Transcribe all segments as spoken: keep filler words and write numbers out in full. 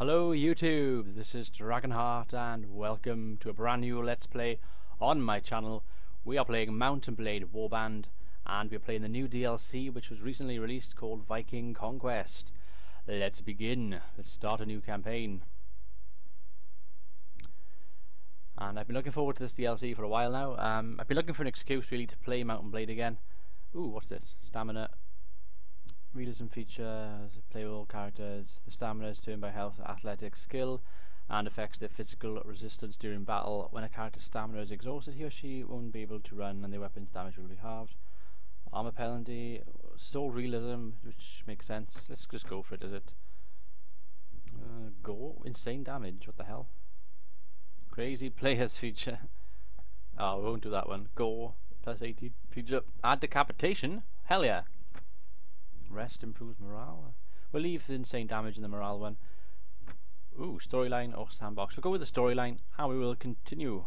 Hello YouTube, this is Dragonheart and welcome to a brand new Let's Play on my channel. We are playing Mount and Blade Warband and we're playing the new D L C which was recently released called Viking Conquest. Let's begin, let's start a new campaign. And I've been looking forward to this D L C for a while now. Um, I've been looking for an excuse really to play Mount and Blade again. Ooh, what's this? Stamina. Realism features, playable characters. The stamina is turned by health, athletic skill, and affects their physical resistance during battle. When a character's stamina is exhausted, he or she won't be able to run, and their weapon's damage will be halved. Armor penalty, it's all realism, which makes sense. Let's just go for it, is it? Uh, go, insane damage. What the hell? Crazy players feature. Oh, we won't do that one. Go plus eighty feature. Add decapitation. Hell yeah. Rest improves morale. We'll leave the insane damage in the morale one. Ooh, storyline or sandbox. We'll go with the storyline and we will continue.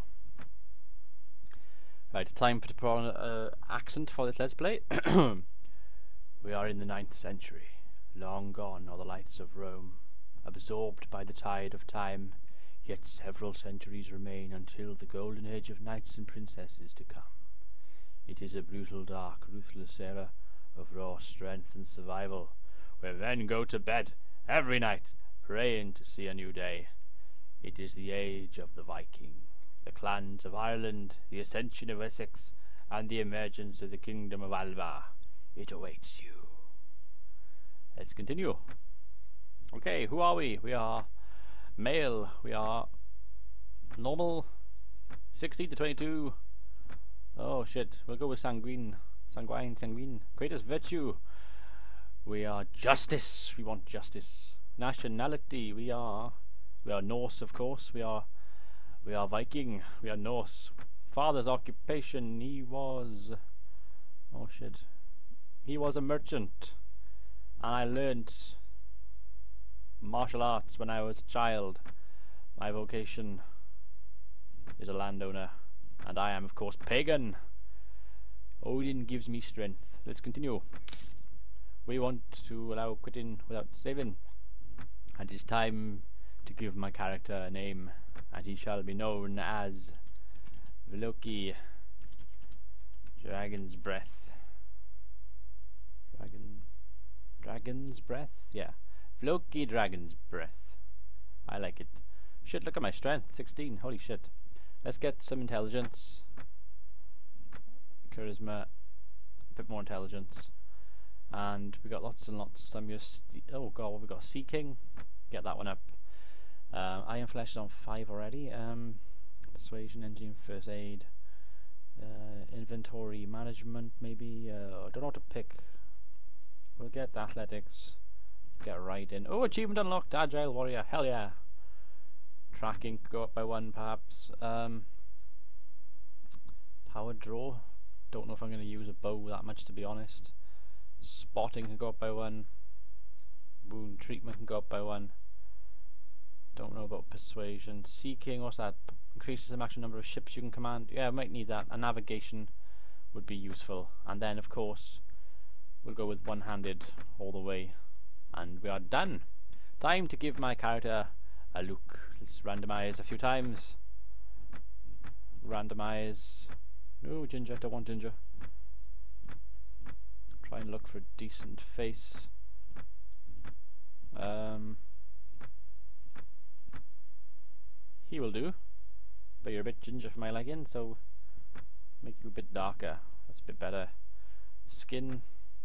Right, time for the pro uh, accent for this Let's Play. We are in the ninth century. Long gone are the lights of Rome, absorbed by the tide of time. Yet several centuries remain until the golden age of knights and princesses to come. It is a brutal, dark, ruthless era of raw strength and survival, where men go to bed every night praying to see a new day. It is the age of the Viking, the clans of Ireland, the ascension of Essex, and the emergence of the kingdom of Alba. It awaits you. Let's continue. Okay, who are we? We are male. We are normal. sixteen to twenty-two. Oh shit, we'll go with sanguine. Sanguine, sanguine. Greatest virtue. We are justice. We want justice. Nationality. We are. We are Norse, of course. We are. We are Viking. We are Norse. Father's occupation. He was. Oh shit. He was a merchant, and I learnt martial arts when I was a child. My vocation is a landowner, and I am, of course, pagan. Odin gives me strength. Let's continue. We want to allow quitting without saving. And it's time to give my character a name. And he shall be known as Vloki Dragon's Breath. Dragon Dragon's Breath? Yeah. Vloki Dragon's Breath. I like it. Shit, look at my strength. sixteen. Holy shit. Let's get some intelligence. Charisma, a bit more intelligence, and we got lots and lots of stuff. Just oh god, what we got? Seeking, get that one up. Uh, Iron Flesh is on five already. Um, persuasion, engine, first aid, uh, inventory management, maybe. Uh, I don't know what to pick. We'll get the athletics. Get right in. Oh, achievement unlocked. Agile warrior. Hell yeah. Tracking could go up by one, perhaps. Um, power draw. Don't know if I'm going to use a bow that much, to be honest. Spotting can go up by one. Wound treatment can go up by one. Don't know about persuasion. Seeking, what's that? P increases the maximum number of ships you can command. Yeah, I might need that. And navigation would be useful. And then, of course, we'll go with one-handed all the way. And we are done. Time to give my character a look. Let's randomize a few times. Randomize. No, ginger, I don't want ginger. Try and look for a decent face. Um, he will do. But you're a bit ginger for my liking, so make you a bit darker. That's a bit better. Skin.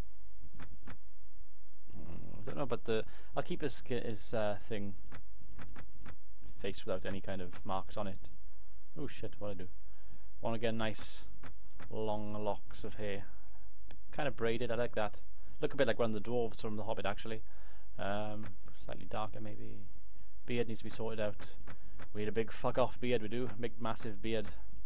Mm, I don't know, but the I'll keep his skin, his uh, thing face without any kind of marks on it. Oh shit! What do I do? Want to get nice long locks of hair, kind of braided. I like that. Look a bit like one of the dwarves from The Hobbit, actually. Um, slightly darker, maybe. Beard needs to be sorted out. We need a big fuck off beard. We do big massive beard.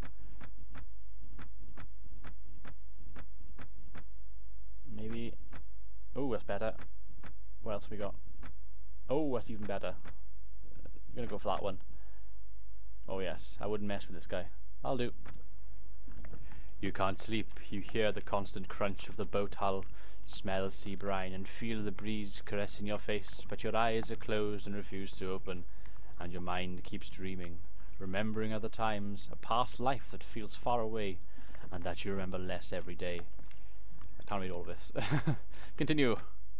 Maybe. Oh, that's better. What else we got? Oh, that's even better. I'm gonna go for that one. Oh yes, I wouldn't mess with this guy. I'll do. You can't sleep. You hear the constant crunch of the boat hull. Smell sea brine and feel the breeze caressing your face, but your eyes are closed and refuse to open, and your mind keeps dreaming, remembering other times, a past life that feels far away, and that you remember less every day. I can't read all of this. Continue.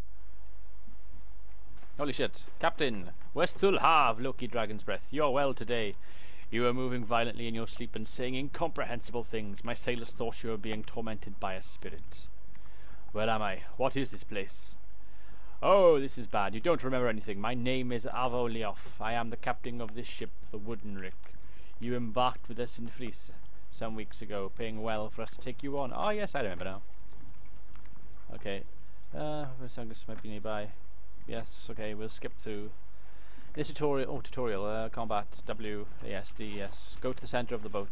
Holy shit. Captain, Westul Have, Loki Dragon's Breath. You are well today. You are moving violently in your sleep and saying incomprehensible things. My sailors thought you were being tormented by a spirit. Where am I? What is this place? Oh, this is bad. You don't remember anything. My name is Avolioff. I am the captain of this ship, the Wooden Rick. You embarked with us in Fries some weeks ago, paying well for us to take you on. Oh yes, I remember now. Okay. Uh, this might be nearby. Yes, okay, we'll skip through. This tutorial, oh tutorial, uh, combat, W, A S D, yes. Go to the center of the boat.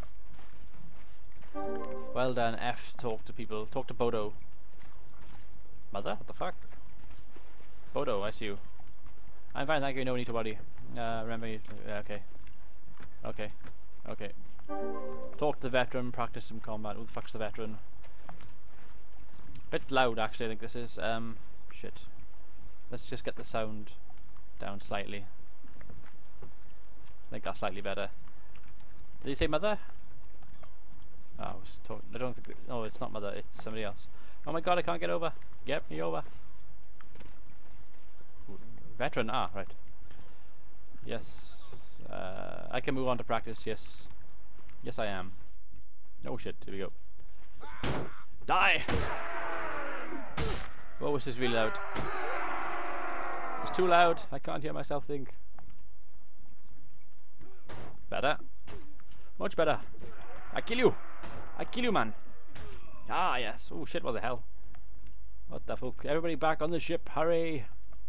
Well done, F, talk to people, talk to Bodo. Mother, what the fuck? Bodo, I see you. I'm fine, thank you, no need to worry. Uh, remember you, uh, okay. Okay, okay. Talk to the veteran, practice some combat. Who the fuck's the veteran? Bit loud actually, I think this is, um, shit. Let's just get the sound down slightly. I think that's slightly better. Did he say mother? Oh, I was talking. I don't think. No, it's not mother. It's somebody else. Oh my god! I can't get over. Get me over. Veteran. Ah, right. Yes. Uh, I can move on to practice. Yes. Yes, I am. Oh shit! Here we go. Die! Oh, this is really loud. It's too loud. I can't hear myself think. Better. Much better. I kill you. I kill you, man. Ah, yes. Oh, shit. What the hell? What the fuck? Everybody back on the ship. Hurry.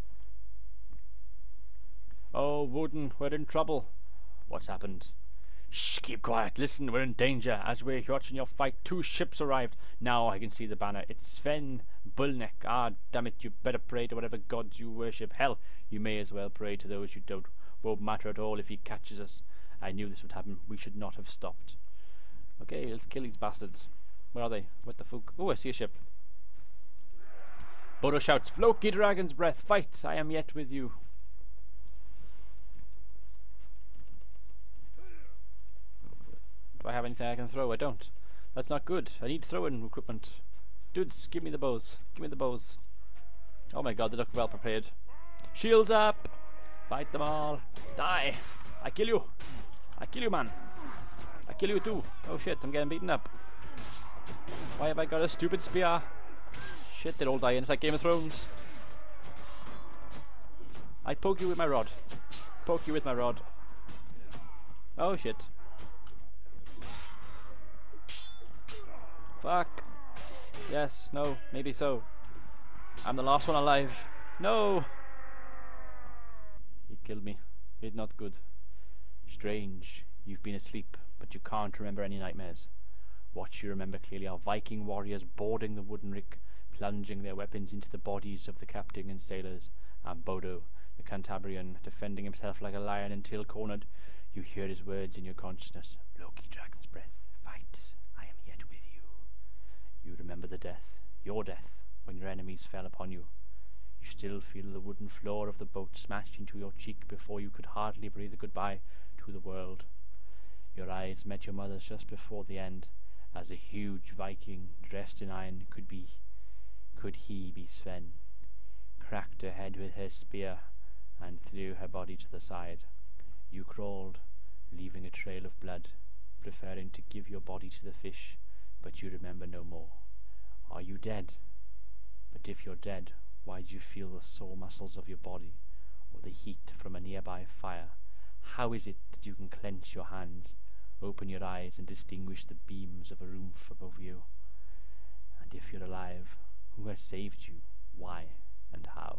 Oh, Wooden. We're in trouble. What's happened? Shh, keep quiet. Listen, we're in danger. As we're watching your fight, two ships arrived. Now I can see the banner. It's Sven Bullneck. Ah, damn it, you better pray to whatever gods you worship. Hell, you may as well pray to those you don't. Won't matter at all if he catches us. I knew this would happen. We should not have stopped. Okay, let's kill these bastards. Where are they? What the fuck? Oh, I see a ship. Bodo shouts, Floki Dragon's Breath, fight! I am yet with you. Do I have anything I can throw? I don't. That's not good. I need throwing equipment. Dudes, give me the bows. Give me the bows. Oh my god, they look well prepared. Shields up! Fight them all. Die! I kill you! I kill you, man! I kill you too! Oh shit, I'm getting beaten up. Why have I got a stupid spear? Shit, they'll all die in. It's like Game of Thrones. I poke you with my rod. Poke you with my rod. Oh shit. Fuck. Yes, no, maybe so. I'm the last one alive. No! He killed me. It's not good. Strange. You've been asleep, but you can't remember any nightmares. What you remember clearly are Viking warriors boarding the Wooden Rick, plunging their weapons into the bodies of the captain and sailors, and Bodo, the Cantabrian, defending himself like a lion until cornered. You hear his words in your consciousness. Loki Dragon's Breath, fight. I am yet with you. You remember the death, your death, when your enemies fell upon you. You still feel the wooden floor of the boat smashed into your cheek before you could hardly breathe a goodbye to the world. Your eyes met your mother's just before the end, as a huge Viking dressed in iron could be, could he be Sven, cracked her head with her spear and threw her body to the side. You crawled, leaving a trail of blood, preferring to give your body to the fish, but you remember no more. Are you dead? But if you're dead, why do you feel the sore muscles of your body, or the heat from a nearby fire? How is it that you can clench your hands, open your eyes and distinguish the beams of a roof above you? And if you're alive, who has saved you, why, and how?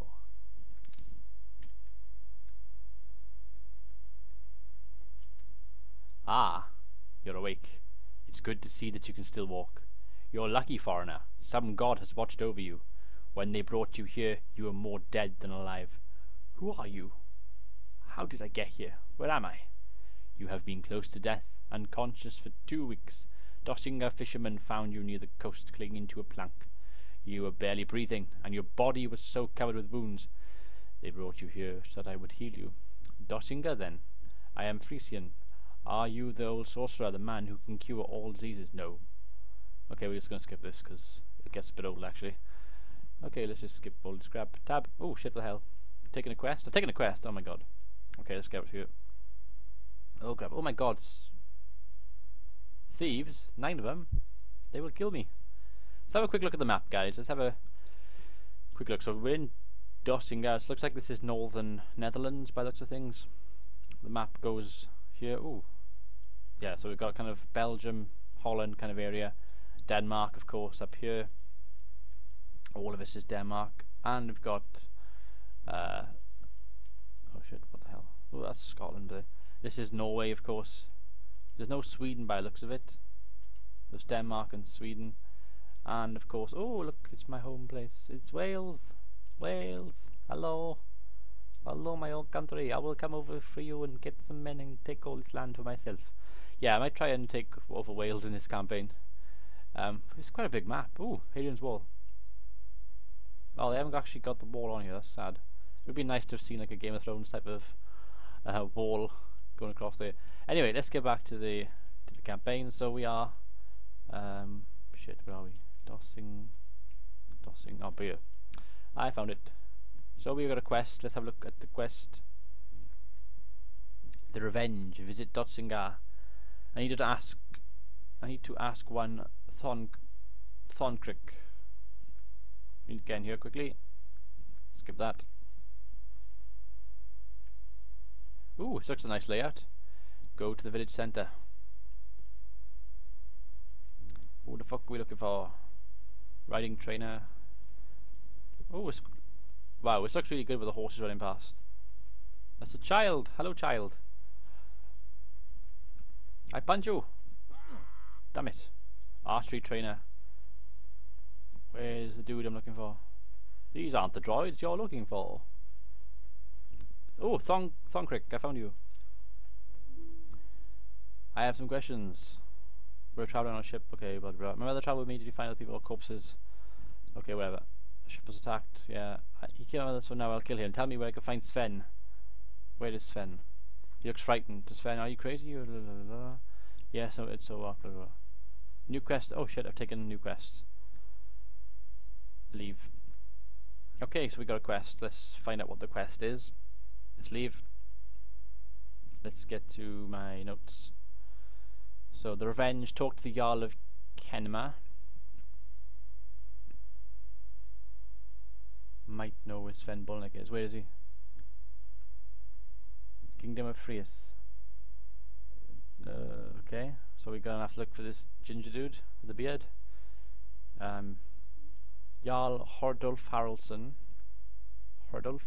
Ah, you're awake. It's good to see that you can still walk. You're lucky, foreigner. Some god has watched over you. When they brought you here, you were more dead than alive. Who are you? How did I get here? Where am I? You have been close to death, unconscious for two weeks. Dossinger fishermen found you near the coast, clinging to a plank. You were barely breathing, and your body was so covered with wounds. They brought you here so that I would heal you. Dossinga, then. I am Frisian. Are you the old sorcerer, the man who can cure all diseases? No. Okay, we're just gonna skip this because it gets a bit old, actually. Okay, let's just skip all this crap. Tab. Oh shit! What the hell? Taking a quest? I've taken a quest. Oh my god. Okay, let's get it here. Oh crap! Oh my god! Thieves, nine of them. They will kill me. Let's have a quick look at the map, guys. Let's have a quick look. So we're in Dossinga. It looks like this is northern Netherlands by the looks of things. The map goes here. Ooh. Yeah, so we've got kind of Belgium, Holland kind of area. Denmark, of course, up here. All of this is Denmark. And we've got... Uh, oh shit, what the hell? Oh, that's Scotland there. This is Norway, of course. There's no Sweden by the looks of it. There's Denmark and Sweden. And of course, oh look, it's my home place. It's Wales. Wales. Hello. Hello, my old country. I will come over for you and get some men and take all this land for myself. Yeah, I might try and take over Wales in this campaign. Um, it's quite a big map. Ooh, Hadrian's Wall. Oh, they haven't actually got the wall on here. That's sad. It would be nice to have seen like a Game of Thrones type of uh, wall going across there. Anyway, let's get back to the to the campaign. So we are, um, shit, where are we? Dossing, Dossing. Oh, here. I found it. So we got a quest. Let's have a look at the quest. The Revenge. Visit Dotsinga. I need to ask. I need to ask one Thon Thoncrick. Need to get in here quickly. Skip that. Ooh, such a nice layout. Go to the village centre. Who the fuck are we looking for? Riding trainer. Oh, it's, wow, this looks really good with the horses running past. That's a child. Hello, child. I punch you. Damn it. Archery trainer. Where's the dude I'm looking for? These aren't the droids you're looking for. Oh, Thong Thongcrick, I found you. I have some questions. We're traveling on a ship. Okay, but remember the travel with me? Did you find other people or corpses? Okay, whatever. The ship was attacked. Yeah, I, he came out, so now I'll kill him. Tell me where I can find Sven. Where is Sven? He looks frightened. Sven, are you crazy? Or blah, blah, blah. Yeah, so it's so uh, blah, blah. New quest. Oh shit! I've taken a new quest. Leave. Okay, so we got a quest. Let's find out what the quest is. Let's leave. Let's get to my notes. So the Revenge. Talk to the Jarl of Kenema. Might know where Sven Bolnik is. Where is he? Kingdom of Frius. Uh, okay, so we're gonna have to look for this ginger dude with the beard. Um, Jarl Hordulf Haraldsson. Hordulf?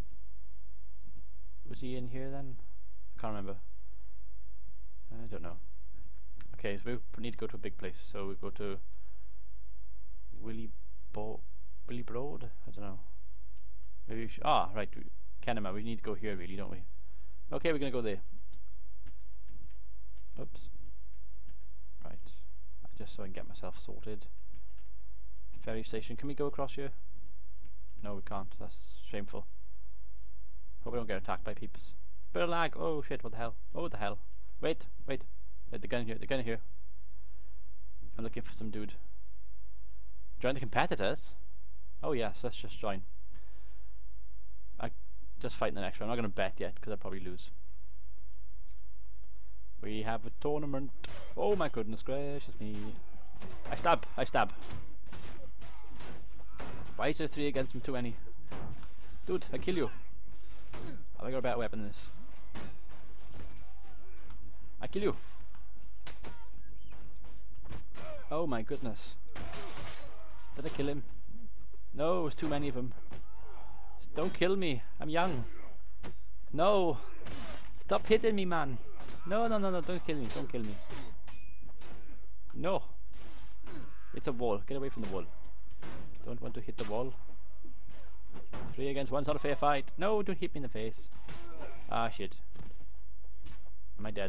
Was he in here then? I can't remember. I don't know. Okay, so we need to go to a big place. So we go to Willy Bo Willy Broad? I don't know. Maybe we should, ah, right, Kenema. We need to go here, really, don't we? Okay, we're gonna go there. Oops. Right. Just so I can get myself sorted. Ferry station. Can we go across here? No, we can't. That's shameful. Hope we don't get attacked by peeps. Bit of lag. Oh shit! What the hell? Oh, what the hell? Wait, wait. Wait, the gun here. The gun here. I'm looking for some dude. Join the competitors. Oh yes, let's just join. I just fight in the next round. I'm not gonna bet yet because I'll probably lose. We have a tournament. Oh my goodness gracious me. I stab. I stab. Why is there three against him too many? Dude, I kill you. Have I got a better weapon than this? I kill you. Oh my goodness. Did I kill him? No, it was too many of them. Don't kill me. I'm young. No. Stop hitting me, man. No, no, no, no. Don't kill me. Don't kill me. No. It's a wall. Get away from the wall. Don't want to hit the wall. Three against one's not a fair fight. No, don't hit me in the face. Ah, shit. Am I dead?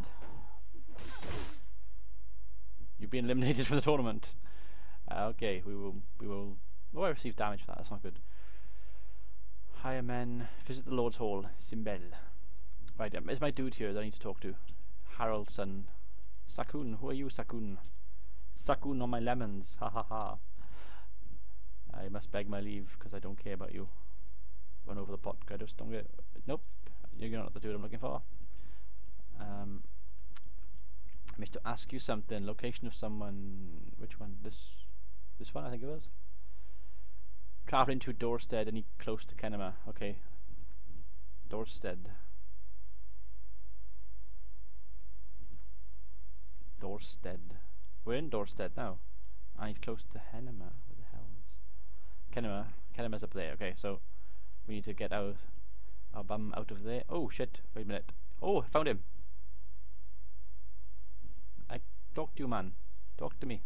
You've been eliminated from the tournament. Uh, okay, we will we will Oh, I received damage for that. That's not good. Higher men. Visit the Lord's Hall. Simbel. Right, um, is my dude here that I need to talk to? Haraldson. Sakun. Who are you, Sakun? Sakun on my lemons. Ha ha ha. I must beg my leave because I don't care about you. Run over the pot. I just don't get. Nope. You're not the dude I'm looking for. Um, I wish to ask you something. Location of someone. Which one? This. This one, I think it was. Traveling to Dorstead. Any close to Kenema? Okay. Dorstead. Dorstead. We're in Dorstead now. I need close to Henema. Where the hell is Kenema? Kenema's up there. Okay, so we need to get out our bum out of there. Oh shit! Wait a minute. Oh, I found him. I talk to you, man. Talk to me.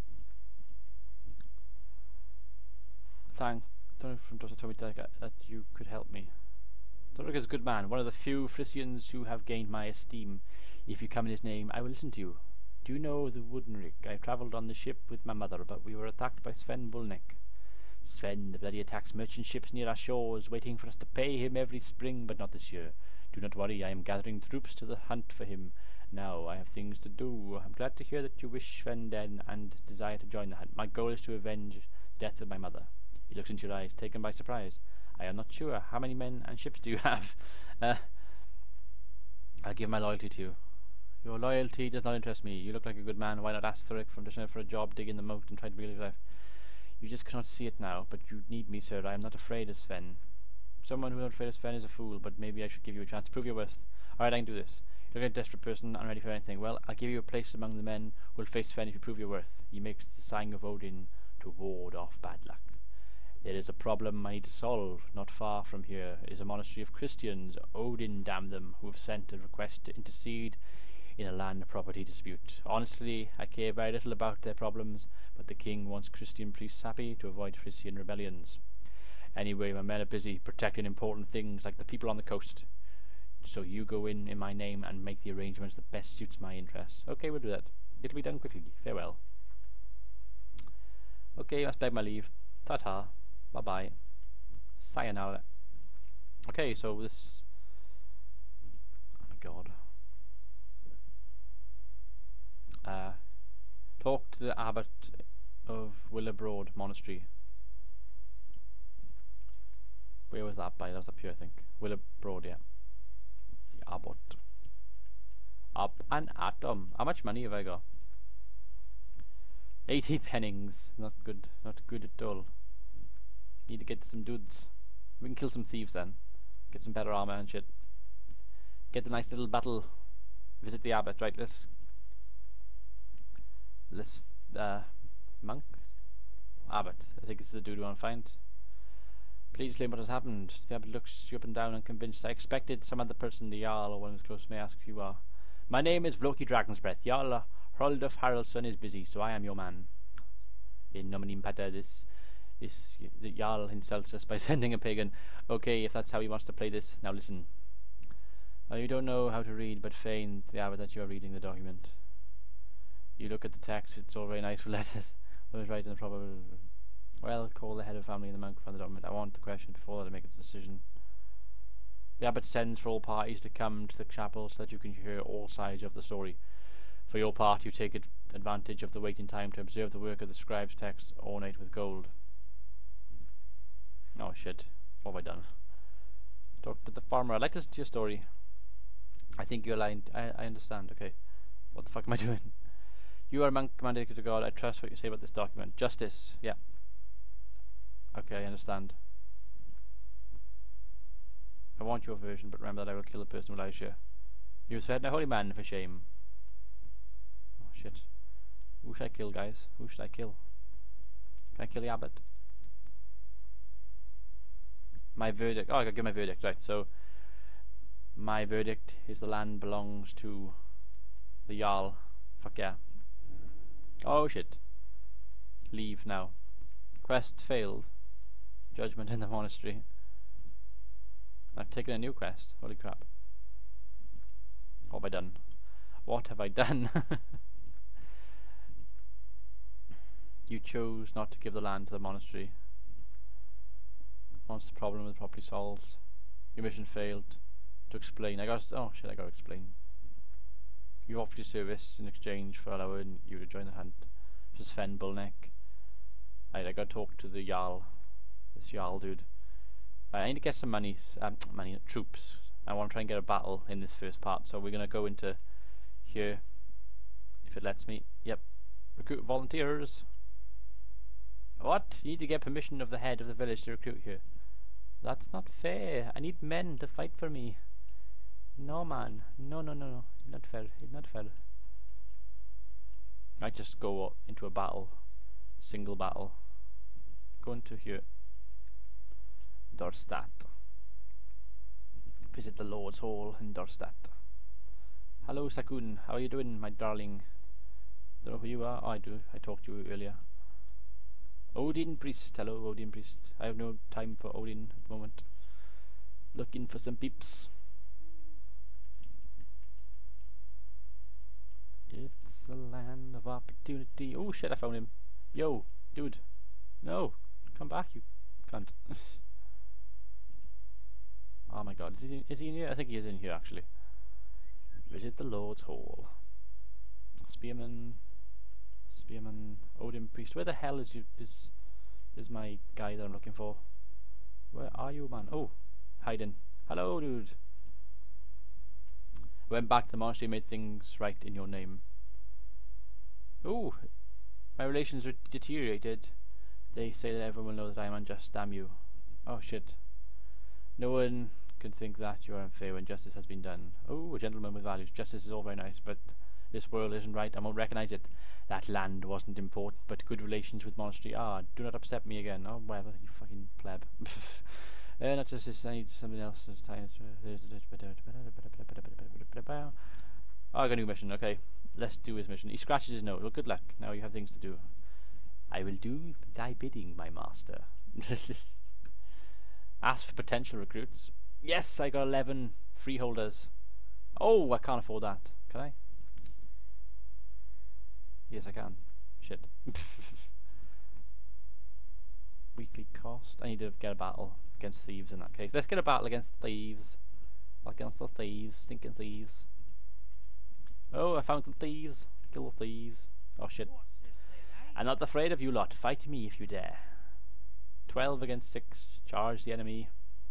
Thank. From Doctor told me that, that you could help me. Torek is a good man, one of the few Frisians who have gained my esteem. If you come in his name, I will listen to you. Do you know the Woodenrick? I travelled on the ship with my mother, but we were attacked by Sven Bullneck. Sven, the bloody attacks merchant ships near our shores, waiting for us to pay him every spring, but not this year. Do not worry, I am gathering troops to the hunt for him. Now I have things to do. I'm glad to hear that you wish Sven dead and desire to join the hunt. My goal is to avenge the death of my mother. He looks into your eyes, taken by surprise. I am not sure. How many men and ships do you have? Uh, I'll give my loyalty to you. Your loyalty does not interest me. You look like a good man. Why not ask Thuric from Dishner for a job digging the moat and try to relive your life? You just cannot see it now, but you need me, sir. I am not afraid of Sven. Someone who is not afraid of Sven is a fool, but maybe I should give you a chance to prove your worth. Alright, I can do this. You're a desperate person, unready for anything. Well, I'll give you a place among the men who will face Sven if you prove your worth. He makes the sign of Odin to ward off bad luck. There is a problem I need to solve. Not far from here is a monastery of Christians, Odin damn them, who have sent a request to intercede in a land property dispute. Honestly, I care very little about their problems, but the king wants Christian priests happy to avoid Frisian rebellions. Anyway, my men are busy protecting important things like the people on the coast. So you go in in my name and make the arrangements that best suits my interests. Okay, we'll do that. It'll be done quickly. Farewell. Okay, I must beg my leave. Ta-ta. Bye-bye. Sayonara. Okay, so this... Oh my god. Uh, talk to the abbot of Willowbroad Monastery. Where was that by? That was up here, I think. Willowbroad, yeah. The abbot. Up an atom. How much money have I got? eighty pennings. Not good. Not good at all. Need to get some dudes. We can kill some thieves then. Get some better armor and shit. Get the nice little battle. Visit the abbot. Right, let's... Let's... Uh... Monk? Abbot. I think it's the dude we want to find. Please explain what has happened. The abbot looks you up and down and convinced. I expected some other person, the Jarl or one who's close may ask who you are. My name is Vloki Dragonsbreath. Jarl Hrolf Haraldsson is busy, so I am your man. In nomine pater, this... This, the Jarl insults us by sending a pagan. Okay, if that's how he wants to play this, now listen. Uh, you don't know how to read, but feign the abbot that you are reading the document. You look at the text, it's all very nice for letters. I was right in the proper... Well, call the head of family and the monk from the document. I want the question before I make a decision. The abbot sends for all parties to come to the chapel so that you can hear all sides of the story. For your part, you take advantage of the waiting time to observe the work of the scribe's text ornate with gold. Oh shit, what have I done? Talk to the farmer. I'd like to listen to your story. I think you're lying. I, I understand, okay. What the fuck am I doing? You are a monk commanded to God. I trust what you say about this document. Justice, yeah. Okay, I understand. I want your version, but remember that I will kill the person who lies here. You have threatened a holy man for shame. Oh shit. Who should I kill, guys? Who should I kill? Can I kill the abbot? My verdict. Oh, I gotta give my verdict, right. So, my verdict is the land belongs to the Jarl. Fuck yeah. Oh shit. Leave now. Quest failed. Judgment in the monastery. I've taken a new quest. Holy crap. What have I done? What have I done? You chose not to give the land to the monastery. Once the problem is properly solved. Your mission failed. To explain. I got. Oh shit! I gotta explain. You offered your service in exchange for allowing you to join the hunt. This is Fen Bullneck. Right, I gotta talk to the Jarl. This Jarl dude. Right, I need to get some money. Um, money troops. I want to try and get a battle in this first part. So we're gonna go into here, if it lets me. Yep. Recruit volunteers. What? You need to get permission of the head of the village to recruit here. That's not fair. I need men to fight for me. No man. No no no no. Not fair. It's not fair. I might just go into a battle. Single battle. Go into here. Dorstadt. Visit the Lord's Hall in Dorstadt. Hello Sakun, how are you doing, my darling? Don't know who you are? Oh, I do. I talked to you earlier. Odin Priest. Hello Odin Priest. I have no time for Odin at the moment. Looking for some peeps. It's the land of opportunity. Oh shit, I found him. Yo, dude. No, come back, you cunt. Oh my god, is he, is he in here? I think he is in here actually. Visit the Lord's Hall. Spearman. Spearman. Odin Priest. Where the hell is you is is my guy that I'm looking for? Where are you, man? Oh, hiding. Hello, dude. Went back to the monastery, made things right in your name. Oh, my relations are deteriorated. They say that everyone will know that I am unjust. Damn you. Oh shit. No one can think that you are unfair when justice has been done. Oh, a gentleman with values. Justice is all very nice, but this world isn't right. I won't recognize it. That land wasn't important, but good relations with monastery are. Do not upset me again. Oh, whatever, you fucking pleb. Uh, not just this, I need something else. Oh, I got a new mission, okay. Let's do his mission. He scratches his nose. Well, good luck. Now you have things to do. I will do thy bidding, my master. Ask for potential recruits. Yes, I got eleven freeholders. Oh, I can't afford that. Can I? Yes, I can. Shit. Weekly cost. I need to get a battle against thieves in that case. Let's get a battle against thieves. Against the thieves. Stinking thieves. Oh, I found some thieves. Kill the thieves. Oh shit. I'm not afraid of you lot. Fight me if you dare. Twelve against six. Charge the enemy.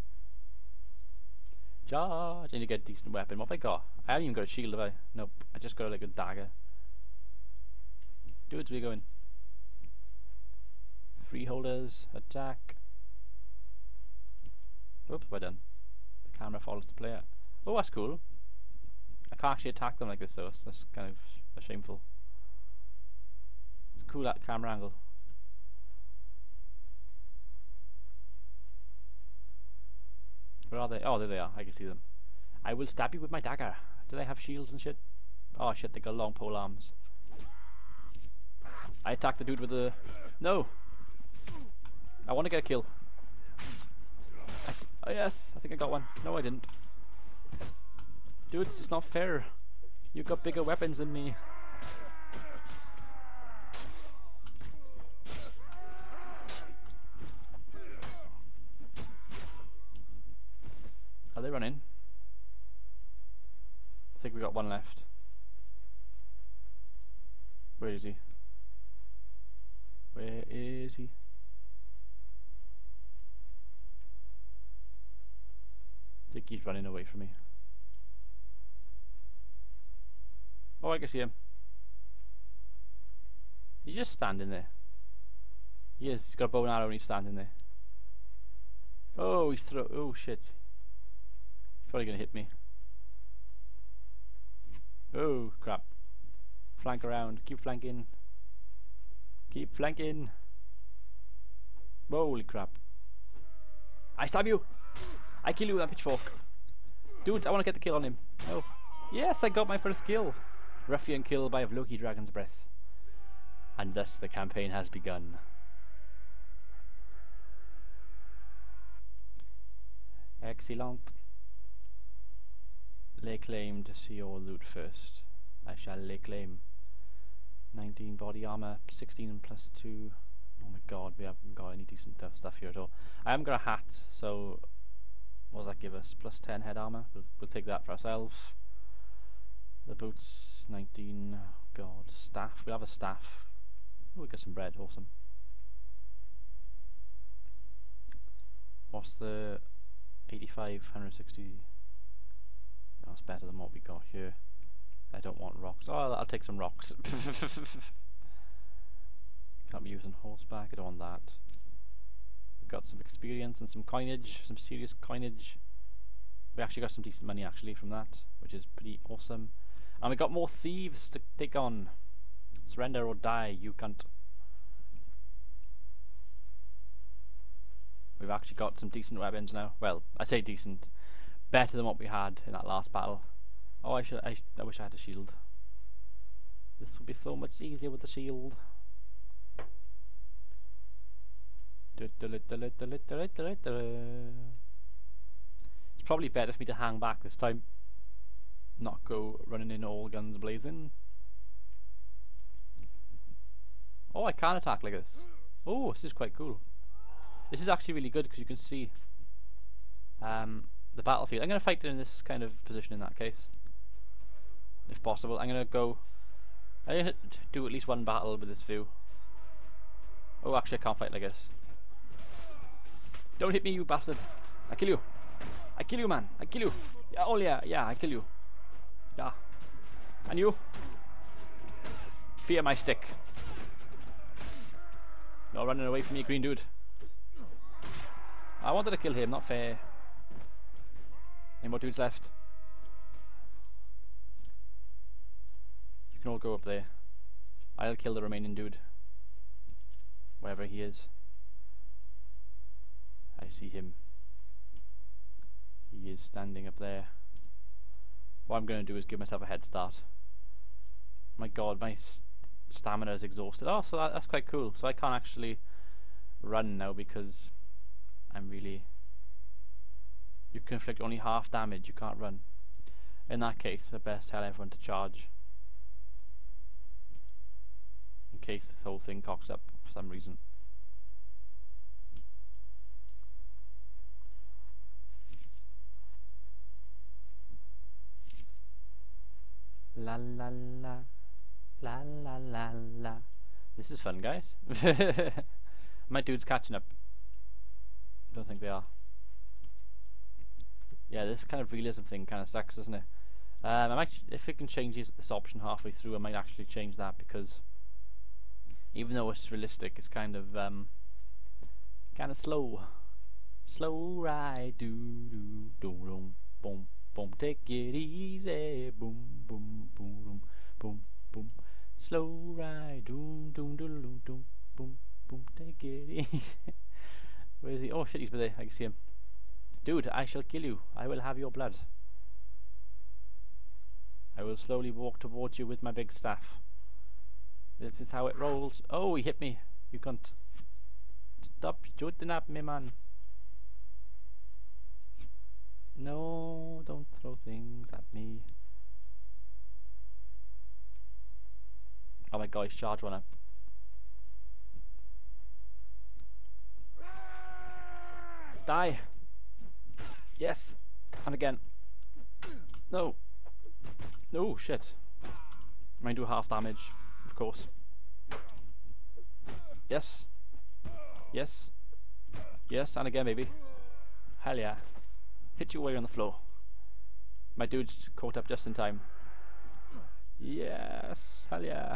Charge. I need to get a decent weapon. What have I got? I haven't even got a shield, have I? Nope. I just got like a dagger. Dudes, where are you going? Freeholders, attack. Oops, what have I done? The camera follows the player. Oh, that's cool. I can't actually attack them like this though. That's, that's kind of shameful. It's a cool that camera angle. Where are they? Oh, there they are. I can see them. I will stab you with my dagger. Do they have shields and shit? Oh shit, they got long pole arms. I attack the dude with the... No! I want to get a kill. I oh yes, I think I got one. No, I didn't. Dude, it's not fair. You got bigger weapons than me. Are they running? I think we got one left. Where is he? Where is he? I think he's running away from me. Oh, I can see him. He's just standing there. He is. He's got a bow and arrow and he's standing there. Oh, he's throw. Oh shit. He's probably gonna hit me. Oh crap. Flank around. Keep flanking. Keep flanking. Holy crap. I stab you. I kill you with that pitchfork. Dudes, I want to get the kill on him. Oh. Yes, I got my first kill. Ruffian kill by Avloki Dragon's Breath. And thus the campaign has begun. Excellent. Lay claim to see your loot first. I shall lay claim. nineteen body armor, sixteen plus two. Oh my god, we haven't got any decent stuff here at all. I haven't got a hat, so what does that give us? Plus ten head armor. We'll, we'll take that for ourselves. The boots, nineteen. Oh god, staff. We have a staff. Oh, we got some bread. Awesome. What's the eighty-five, one hundred sixty? That's better than what we got here. I don't want rocks. Oh, I'll, I'll take some rocks. Can't be using horseback. I don't want that. We've got some experience and some coinage, some serious coinage. We actually got some decent money actually from that, which is pretty awesome. And we got more thieves to take on. Surrender or die, you cunt. We've actually got some decent weapons now. Well, I say decent. Better than what we had in that last battle. Oh, I should. I, sh I wish I had a shield. This would be so much easier with the shield. It's probably better for me to hang back this time. Not go running in all guns blazing. Oh, I can attack like this. Oh, this is quite cool. This is actually really good because you can see um, the battlefield. I'm going to fight in this kind of position in that case, if possible. I'm going to go. I'm going to do at least one battle with this view. Oh, actually, I can't fight like this. Don't hit me, you bastard! I kill you! I kill you, man! I kill you! Yeah, oh yeah, yeah, I kill you. Yeah. And you? Fear my stick. You're running away from me, green dude. I wanted to kill him, not fair. Any more dudes left? You can all go up there. I'll kill the remaining dude. Wherever he is. I see him. He is standing up there. What I'm going to do is give myself a head start. My god, my st stamina is exhausted. Oh, so that, that's quite cool. So I can't actually run now because I'm really... You can inflict only half damage, you can't run. In that case, I best tell everyone to charge. In case this whole thing cocks up for some reason. La la la, la la la la. This is fun, guys. My dude's catching up. Don't think they are. Yeah, this kind of realism thing kind of sucks, doesn't it? Um, I might, if it can change this, this option halfway through, I might actually change that because even though it's realistic, it's kind of um, kind of slow. Slow ride, do do do boom boom boom. Take it easy, boom boom boom boom boom boom. Slow ride, doom doom doom doom doom boom boom. Take it easy. Where is he? Oh shit, he's there. I can see him. Dude, I shall kill you. I will have your blood. I will slowly walk towards you with my big staff. This is how it rolls. Oh, he hit me. You can't. Stop shooting at me, man. No, don't throw things at me. Oh my god, he's charged one up. Die. Yes. And again. No. No, shit. Mine do half damage, of course. Yes. Yes. Yes, and again maybe. Hell yeah. Hit you while you're on the floor. My dude's caught up just in time. Yes. Hell yeah.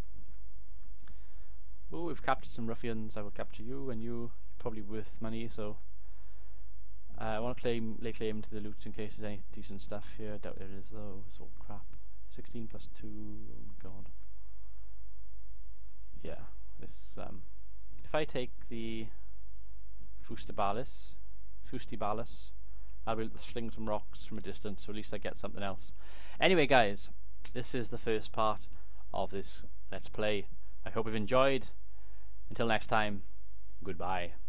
Oh, we've captured some ruffians. I will capture you, and you. You're probably worth money, so... Uh, I want to claim, lay claim to the loot in case there's any decent stuff here. I doubt there is though. It's all crap. sixteen plus two. Oh my god. Yeah. This. Um. If I take the Fustibalis, Fustibalis, I'll be able to sling some rocks from a distance, so at least I get something else. Anyway, guys, this is the first part of this Let's Play. I hope you've enjoyed. Until next time, goodbye.